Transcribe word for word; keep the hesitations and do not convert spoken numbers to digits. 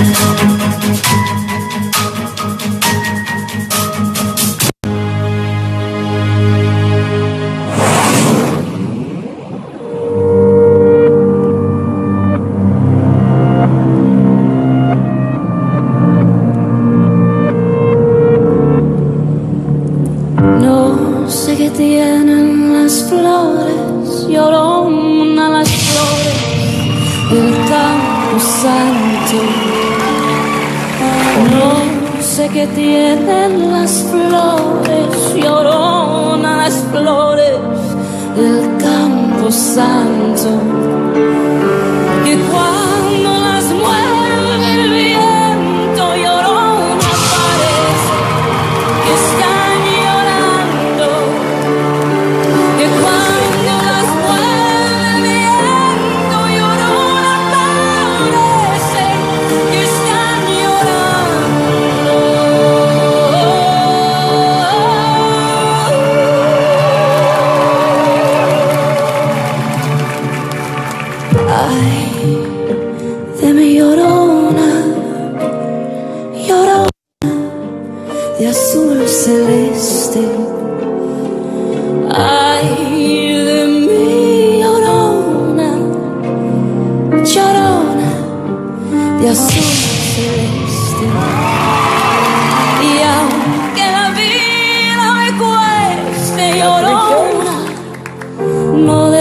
No sé qué tienen las flores, llorona las flores del campo santo. No sé qué tienen las flores, llorona las flores del campo santo, que cuando las mueve el viento, llorona parece que están llorando, que cuando las mueve el viento, llorona parece que están llorando. Ay, de mi llorona, llorona de azul celeste. Ay, de mi llorona, llorona de azul celeste. Y aunque la vida me cueste, llorona, no